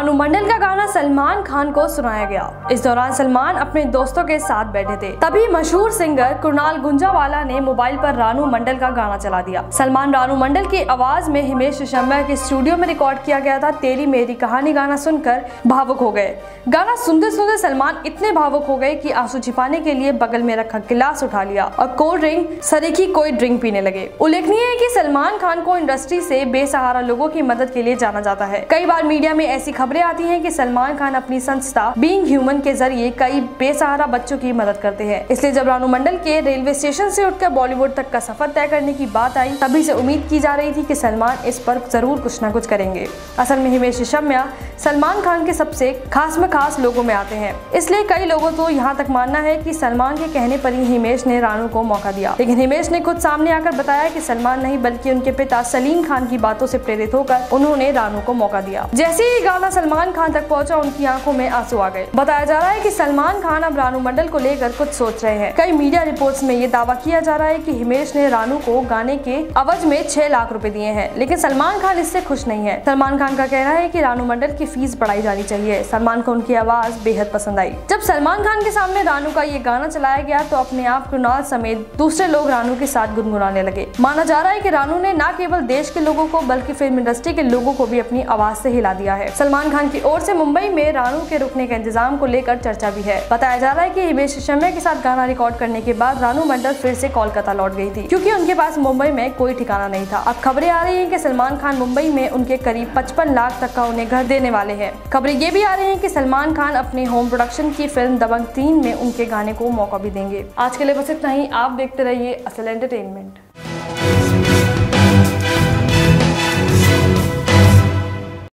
रानू मंडल का गाना सलमान खान को सुनाया गया। इस दौरान सलमान अपने दोस्तों के साथ बैठे थे, तभी मशहूर सिंगर कुणाल गुंजावाला ने मोबाइल पर रानू मंडल का गाना चला दिया। सलमान रानू मंडल की आवाज में हिमेश रेशमिया के स्टूडियो में रिकॉर्ड किया गया था तेरी मेरी कहानी गाना सुनकर भावुक हो गए। गाना सुनते सुनते सलमान इतने भावुक हो गए कि आंसू छिपाने के लिए बगल में रखा गिलास उठा लिया और कोल्ड ड्रिंक सरीखी कोई ड्रिंक पीने लगे। उल्लेखनीय है कि सलमान खान को इंडस्ट्री से बेसहारा लोगों की मदद के लिए जाना जाता है। कई बार मीडिया में ऐसी खबरें आती हैं कि सलमान खान अपनी संस्था बीइंग ह्यूमन के जरिए कई बेसहारा बच्चों की मदद करते हैं। इसलिए जब रानू मंडल के रेलवे स्टेशन से उठकर बॉलीवुड तक का सफर तय करने की बात आई, तभी से उम्मीद की जा रही थी कि सलमान इस पर जरूर कुछ न कुछ करेंगे। असल में हिमेश रेशमिया सलमान खान के सबसे खास में खास लोगों में आते हैं, इसलिए कई लोगों तो यहाँ तक मानना है कि सलमान के कहने पर ही हिमेश ने रानू को मौका दिया। लेकिन हिमेश ने खुद सामने आकर बताया कि सलमान नहीं बल्कि उनके पिता सलीम खान की बातों से प्रेरित होकर उन्होंने रानू को मौका दिया। जैसे ही गाना सलमान खान तक पहुंचा, उनकी आंखों में आंसू आ गए। बताया जा रहा है कि सलमान खान अब रानू मंडल को लेकर कुछ सोच रहे हैं। कई मीडिया रिपोर्ट्स में ये दावा किया जा रहा है कि हिमेश ने रानू को गाने के अवज में 6 लाख रुपए दिए हैं, लेकिन सलमान खान इससे खुश नहीं है। सलमान खान का कहना है कि रानू मंडल की फीस बढ़ाई जानी चाहिए। सलमान को उनकी आवाज बेहद पसंद आई। जब सलमान खान के सामने रानू का ये गाना चलाया गया तो अपने आप कुणाल समेत दूसरे लोग रानू के साथ गुनगुनाने लगे। माना जा रहा है कि रानू ने न केवल देश के लोगों को बल्कि फिल्म इंडस्ट्री के लोगों को भी अपनी आवाज से हिला दिया है। सलमान खान की ओर से मुंबई में रानू के रुकने का इंतजाम को लेकर चर्चा भी है। बताया जा रहा है कि हिमेश रेशमिया के साथ गाना रिकॉर्ड करने के बाद रानू मंडल फिर से कोलकाता लौट गई थी, क्योंकि उनके पास मुंबई में कोई ठिकाना नहीं था। अब खबरें आ रही हैं कि सलमान खान मुंबई में उनके करीब 55 लाख तक का उन्हें घर देने वाले हैं। खबरें ये भी आ रही हैं कि सलमान खान अपने होम प्रोडक्शन की फिल्म दबंग 3 में उनके गाने को मौका भी देंगे। आज के लिए बस इतना ही। आप देखते रहिए असल एंटरटेनमेंट।